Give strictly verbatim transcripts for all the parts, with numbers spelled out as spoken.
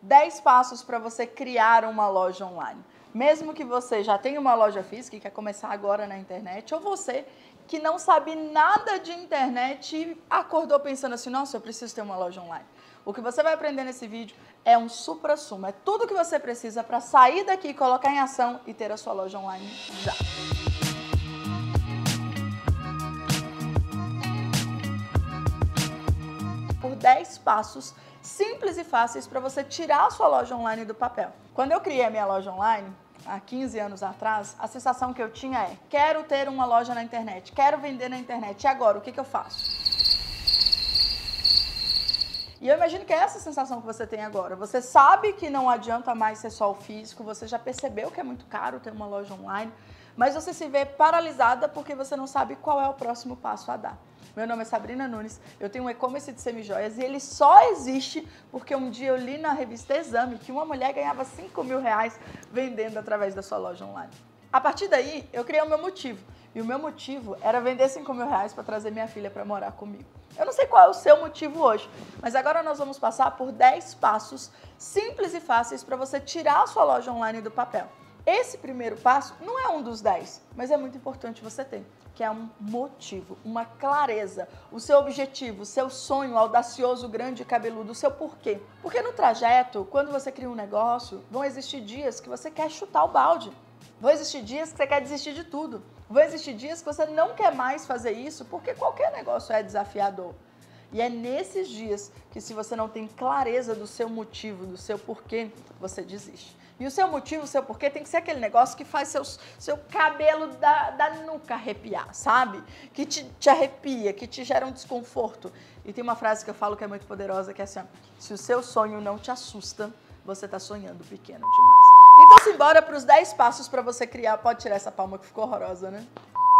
dez passos para você criar uma loja online. Mesmo que você já tenha uma loja física e quer começar agora na internet, ou você que não sabe nada de internet e acordou pensando assim, nossa, eu preciso ter uma loja online. O que você vai aprender nesse vídeo é um supra-sumo, é tudo o que você precisa para sair daqui, colocar em ação e ter a sua loja online já. Por dez passos simples e fáceis para você tirar a sua loja online do papel. Quando eu criei a minha loja online, há quinze anos atrás, a sensação que eu tinha é, quero ter uma loja na internet, quero vender na internet, e agora, o que que eu faço? E eu imagino que é essa sensação que você tem agora. Você sabe que não adianta mais ser só o físico, você já percebeu que é muito caro ter uma loja online, mas você se vê paralisada porque você não sabe qual é o próximo passo a dar. Meu nome é Sabrina Nunes, eu tenho um e-commerce de semijoias e ele só existe porque um dia eu li na revista Exame que uma mulher ganhava cinco mil reais vendendo através da sua loja online. A partir daí, eu criei o meu motivo. E o meu motivo era vender cinco mil reais para trazer minha filha para morar comigo. Eu não sei qual é o seu motivo hoje, mas agora nós vamos passar por dez passos simples e fáceis para você tirar a sua loja online do papel. Esse primeiro passo não é um dos dez, mas é muito importante você ter, que é um motivo, uma clareza, o seu objetivo, o seu sonho audacioso, grande e cabeludo, o seu porquê. Porque no trajeto, quando você cria um negócio, vão existir dias que você quer chutar o balde. Vão existir dias que você quer desistir de tudo. Vão existir dias que você não quer mais fazer isso, porque qualquer negócio é desafiador. E é nesses dias que, se você não tem clareza do seu motivo, do seu porquê, você desiste. E o seu motivo, o seu porquê tem que ser aquele negócio que faz seus, seu cabelo da, da nuca arrepiar, sabe? Que te, te arrepia, que te gera um desconforto. E tem uma frase que eu falo que é muito poderosa, que é assim, ó, se o seu sonho não te assusta, você está sonhando pequeno demais. Então, simbora para os dez passos para você criar. Pode tirar essa palma que ficou horrorosa, né?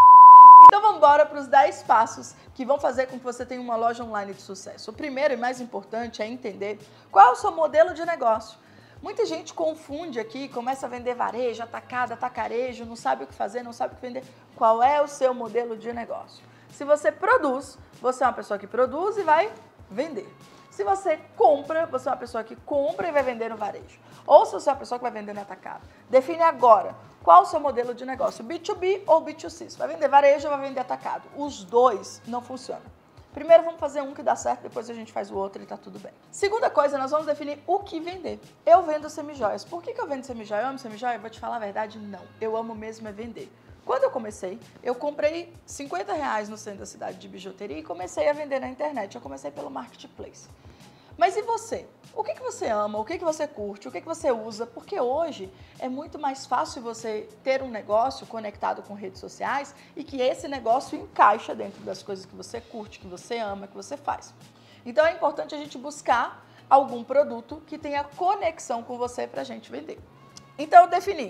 Então, vamos embora para os dez passos que vão fazer com que você tenha uma loja online de sucesso. O primeiro e mais importante é entender qual é o seu modelo de negócio. Muita gente confunde aqui, começa a vender varejo, atacado, atacarejo, não sabe o que fazer, não sabe o que vender. Qual é o seu modelo de negócio? Se você produz, você é uma pessoa que produz e vai vender. Se você compra, você é uma pessoa que compra e vai vender no varejo. Ou se você é uma pessoa que vai vender no atacado. Define agora qual o seu modelo de negócio, B dois B ou B dois C. Você vai vender varejo ou vai vender atacado? Os dois não funcionam. Primeiro vamos fazer um que dá certo, depois a gente faz o outro e tá tudo bem. Segunda coisa, nós vamos definir o que vender. Eu vendo semijoias. Por que que eu vendo semijoia? Eu amo semijoia? Eu vou te falar a verdade, não. Eu amo mesmo é vender. Quando eu comecei, eu comprei cinquenta reais no centro da cidade de bijuteria e comecei a vender na internet. Eu comecei pelo marketplace. Mas e você? O que que você ama? O que que você curte? O que que você usa? Porque hoje é muito mais fácil você ter um negócio conectado com redes sociais e que esse negócio encaixa dentro das coisas que você curte, que você ama, que você faz. Então é importante a gente buscar algum produto que tenha conexão com você para a gente vender. Então eu defini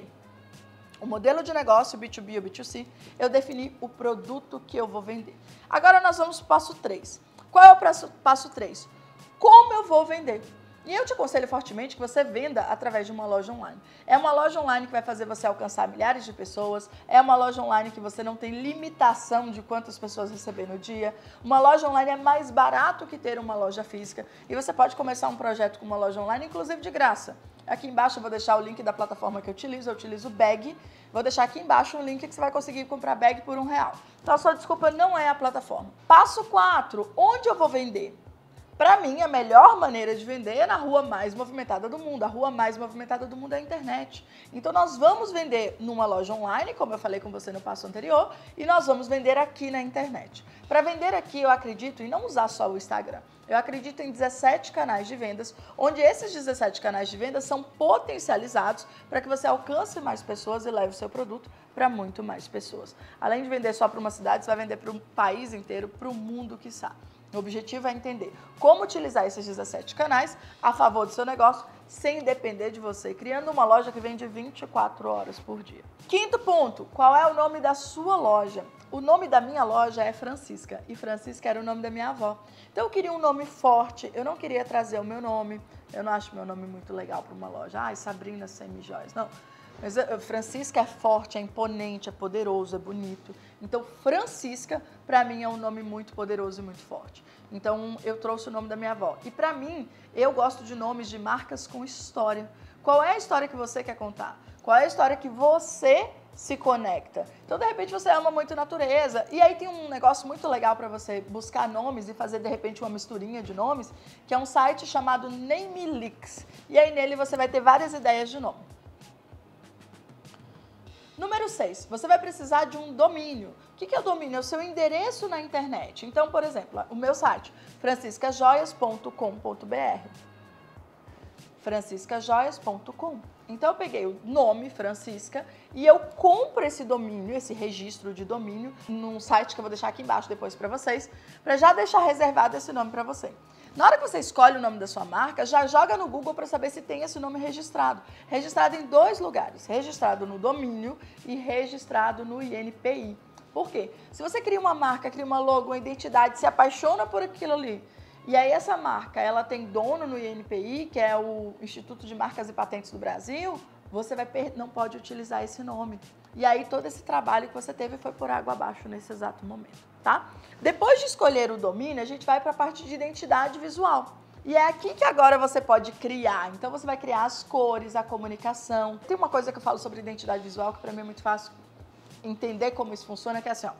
o modelo de negócio, B dois B ou B dois C, eu defini o produto que eu vou vender. Agora nós vamos para o passo três. Qual é o passo três? Como eu vou vender? E eu te aconselho fortemente que você venda através de uma loja online. É uma loja online que vai fazer você alcançar milhares de pessoas, é uma loja online que você não tem limitação de quantas pessoas receber no dia. Uma loja online é mais barato que ter uma loja física e você pode começar um projeto com uma loja online, inclusive de graça. Aqui embaixo eu vou deixar o link da plataforma que eu utilizo, eu utilizo o Bag. Vou deixar aqui embaixo um link que você vai conseguir comprar Bag por um real. Então a sua desculpa não é a plataforma. Passo quatro, onde eu vou vender? Para mim, a melhor maneira de vender é na rua mais movimentada do mundo. A rua mais movimentada do mundo é a internet. Então, nós vamos vender numa loja online, como eu falei com você no passo anterior, e nós vamos vender aqui na internet. Para vender aqui, eu acredito em não usar só o Instagram. Eu acredito em dezessete canais de vendas, onde esses dezessete canais de vendas são potencializados para que você alcance mais pessoas e leve o seu produto para muito mais pessoas. Além de vender só para uma cidade, você vai vender para um país inteiro, para o mundo, quiçá. O objetivo é entender como utilizar esses dezessete canais a favor do seu negócio, sem depender de você, criando uma loja que vende vinte e quatro horas por dia. Quinto ponto, qual é o nome da sua loja? O nome da minha loja é Francisca, e Francisca era o nome da minha avó. Então eu queria um nome forte, eu não queria trazer o meu nome, eu não acho meu nome muito legal para uma loja. Ai, Sabrina Semijoias, não. Mas uh, Francisca é forte, é imponente, é poderoso, é bonito. Então, Francisca, para mim, é um nome muito poderoso e muito forte. Então, eu trouxe o nome da minha avó. E para mim, eu gosto de nomes de marcas com história. Qual é a história que você quer contar? Qual é a história que você se conecta? Então, de repente, você ama muito natureza. E aí tem um negócio muito legal para você buscar nomes e fazer, de repente, uma misturinha de nomes, que é um site chamado Namelix. E aí, nele, você vai ter várias ideias de nome. Número seis, você vai precisar de um domínio. O que é o domínio? É o seu endereço na internet. Então, por exemplo, o meu site, francisca joias ponto com ponto br. francisca joias ponto com. Então, eu peguei o nome Francisca e eu compro esse domínio, esse registro de domínio, num site que eu vou deixar aqui embaixo depois para vocês, para já deixar reservado esse nome para você. Na hora que você escolhe o nome da sua marca, já joga no Google para saber se tem esse nome registrado. Registrado em dois lugares, registrado no domínio e registrado no I N P I. Por quê? Se você cria uma marca, cria uma logo, uma identidade, se apaixona por aquilo ali, e aí essa marca, ela tem dono no I N P I, que é o Instituto de Marcas e Patentes do Brasil, você vai per... não pode utilizar esse nome. E aí todo esse trabalho que você teve foi por água abaixo nesse exato momento, tá? Depois de escolher o domínio, a gente vai para a parte de identidade visual. E é aqui que agora você pode criar. Então você vai criar as cores, a comunicação. Tem uma coisa que eu falo sobre identidade visual que para mim é muito fácil entender como isso funciona, que é assim, ó.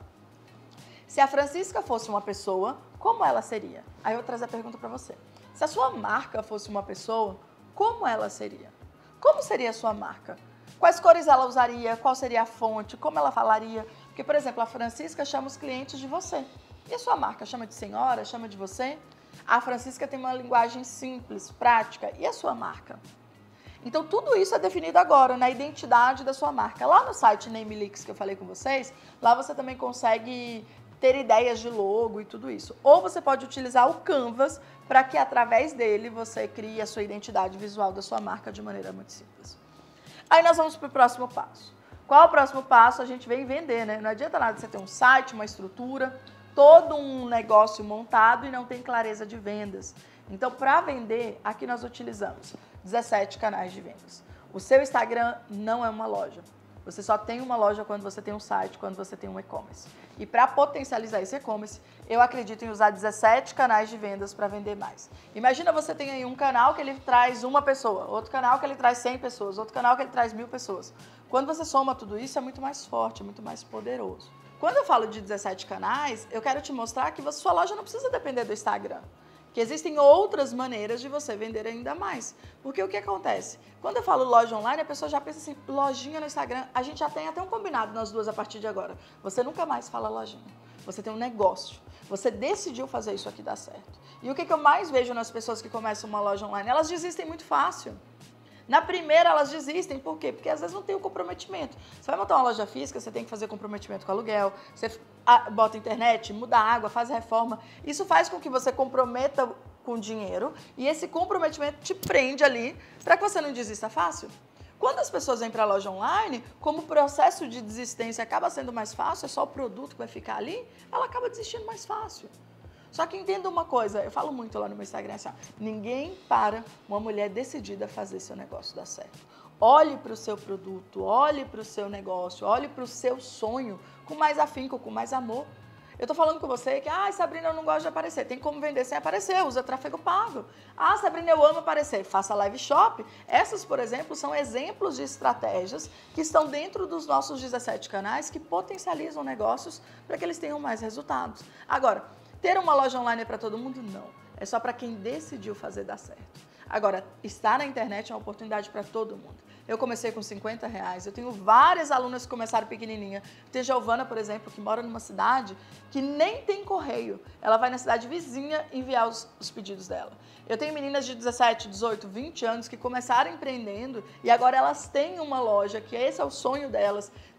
Se a Francisca fosse uma pessoa, como ela seria? Aí eu vou trazer a pergunta para você. Se a sua marca fosse uma pessoa, como ela seria? Como seria a sua marca? Quais cores ela usaria? Qual seria a fonte? Como ela falaria? Porque, por exemplo, a Francisca chama os clientes de você. E a sua marca? Chama de senhora? Chama de você? A Francisca tem uma linguagem simples, prática. E a sua marca? Então, tudo isso é definido agora na identidade da sua marca. Lá no site Namelix que eu falei com vocês, lá você também consegue ter ideias de logo e tudo isso. Ou você pode utilizar o Canvas para que, através dele, você crie a sua identidade visual da sua marca de maneira muito simples. Aí nós vamos para o próximo passo. Qual é o próximo passo? A gente vem vender, né? Não adianta nada você ter um site, uma estrutura, todo um negócio montado e não tem clareza de vendas. Então, para vender, aqui nós utilizamos dezessete canais de vendas. O seu Instagram não é uma loja. Você só tem uma loja quando você tem um site, quando você tem um e-commerce. E para potencializar esse e-commerce, eu acredito em usar dezessete canais de vendas para vender mais. Imagina você tem aí um canal que ele traz uma pessoa, outro canal que ele traz cem pessoas, outro canal que ele traz mil pessoas. Quando você soma tudo isso, é muito mais forte, é muito mais poderoso. Quando eu falo de dezessete canais, eu quero te mostrar que a sua loja não precisa depender do Instagram. Que existem outras maneiras de você vender ainda mais. Porque o que acontece? Quando eu falo loja online, a pessoa já pensa assim, lojinha no Instagram. A gente já tem até um combinado nós duas a partir de agora. Você nunca mais fala lojinha. Você tem um negócio. Você decidiu fazer isso aqui dar certo. E o que eu mais vejo nas pessoas que começam uma loja online? Elas desistem muito fácil. Na primeira, elas desistem. Por quê? Porque às vezes não tem o comprometimento. Você vai montar uma loja física, você tem que fazer comprometimento com aluguel, você bota internet, muda a água, faz reforma. Isso faz com que você comprometa com dinheiro e esse comprometimento te prende ali para que você não desista fácil. Quando as pessoas vêm para a loja online, como o processo de desistência acaba sendo mais fácil, é só o produto que vai ficar ali, ela acaba desistindo mais fácil. Só que entenda uma coisa, eu falo muito lá no meu Instagram, assim, ó, ninguém para uma mulher decidida a fazer seu negócio dar certo. Olhe para o seu produto, olhe para o seu negócio, olhe para o seu sonho com mais afinco, com mais amor. Eu tô falando com você que, ah, Sabrina, eu não gosto de aparecer. Tem como vender sem aparecer, usa tráfego pago. Ah, Sabrina, eu amo aparecer. Faça live shop. Essas, por exemplo, são exemplos de estratégias que estão dentro dos nossos dezessete canais que potencializam negócios para que eles tenham mais resultados. Agora, ter uma loja online é para todo mundo? Não. É só para quem decidiu fazer dar certo. Agora, estar na internet é uma oportunidade para todo mundo. Eu comecei com cinquenta reais, eu tenho várias alunas que começaram pequenininha. Tem Giovana, por exemplo, que mora numa cidade que nem tem correio. Ela vai na cidade vizinha enviar os, os pedidos dela. Eu tenho meninas de dezessete, dezoito, vinte anos que começaram empreendendo e agora elas têm uma loja, que esse é o sonho delas,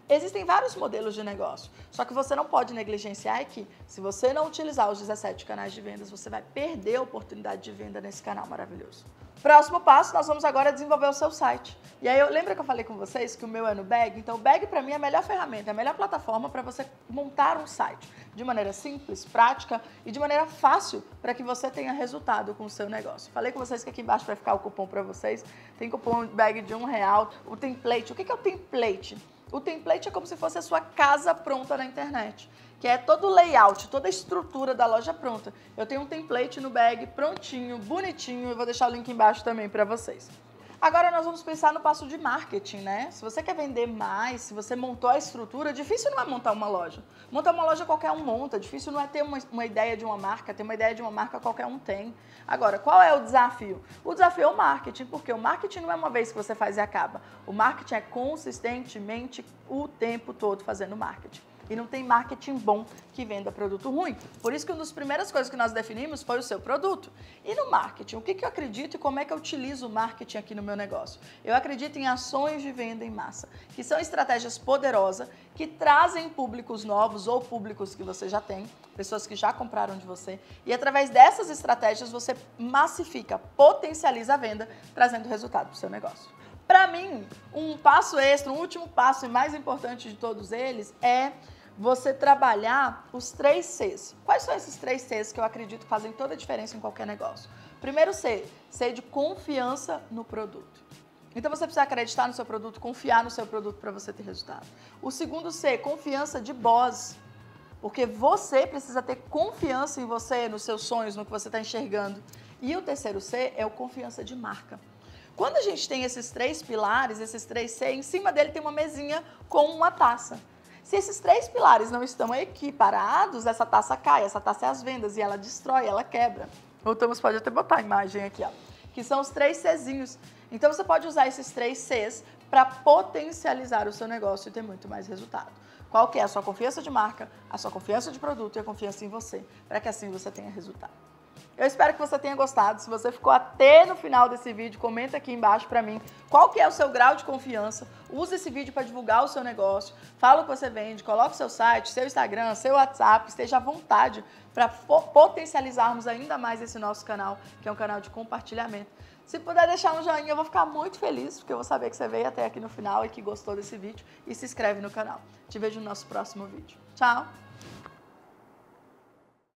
Existem vários modelos de negócio, só que você não pode negligenciar que se você não utilizar os dezessete canais de vendas, você vai perder a oportunidade de venda nesse canal maravilhoso. Próximo passo, nós vamos agora desenvolver o seu site. E aí, eu lembro que eu falei com vocês que o meu é no Bag? Então, o Bag, para mim, é a melhor ferramenta, é a melhor plataforma para você montar um site de maneira simples, prática e de maneira fácil para que você tenha resultado com o seu negócio. Falei com vocês que aqui embaixo vai ficar o cupom para vocês. Tem cupom Bag de um real. O template, o que é o template? O template é como se fosse a sua casa pronta na internet, que é todo o layout, toda a estrutura da loja pronta. Eu tenho um template no Bag prontinho, bonitinho, eu vou deixar o link embaixo também para vocês. Agora nós vamos pensar no passo de marketing, né? Se você quer vender mais, se você montou a estrutura, difícil não é montar uma loja. Montar uma loja qualquer um monta, difícil não é ter uma, uma ideia de uma marca, ter uma ideia de uma marca qualquer um tem. Agora, qual é o desafio? O desafio é o marketing, porque o marketing não é uma vez que você faz e acaba. O marketing é consistentemente o tempo todo fazendo marketing. E não tem marketing bom que venda produto ruim. Por isso que uma das primeiras coisas que nós definimos foi o seu produto. E no marketing, o que, que eu acredito e como é que eu utilizo o marketing aqui no meu negócio? Eu acredito em ações de venda em massa, que são estratégias poderosas, que trazem públicos novos ou públicos que você já tem, pessoas que já compraram de você. E através dessas estratégias você massifica, potencializa a venda, trazendo resultado para o seu negócio. Para mim, um passo extra, um último passo e mais importante de todos eles é você trabalhar os três Cs. Quais são esses três Cs que eu acredito que fazem toda a diferença em qualquer negócio? Primeiro C, C de confiança no produto. Então você precisa acreditar no seu produto, confiar no seu produto para você ter resultado. O segundo C, confiança de boss. Porque você precisa ter confiança em você, nos seus sonhos, no que você está enxergando. E o terceiro C é o confiança de marca. Quando a gente tem esses três pilares, esses três C, em cima dele tem uma mesinha com uma taça. Se esses três pilares não estão equiparados, essa taça cai, essa taça é as vendas e ela destrói, ela quebra. O Thomas pode até botar a imagem aqui, ó, que são os três Czinhos. Então você pode usar esses três Cs para potencializar o seu negócio e ter muito mais resultado. Qual que é a sua confiança de marca, a sua confiança de produto e a confiança em você, para que assim você tenha resultado. Eu espero que você tenha gostado. Se você ficou até no final desse vídeo, comenta aqui embaixo para mim qual que é o seu grau de confiança. Use esse vídeo para divulgar o seu negócio. Fala o que você vende, coloque o seu site, seu Instagram, seu WhatsApp. Esteja à vontade para potencializarmos ainda mais esse nosso canal, que é um canal de compartilhamento. Se puder deixar um joinha, eu vou ficar muito feliz, porque eu vou saber que você veio até aqui no final e que gostou desse vídeo. E se inscreve no canal. Te vejo no nosso próximo vídeo. Tchau!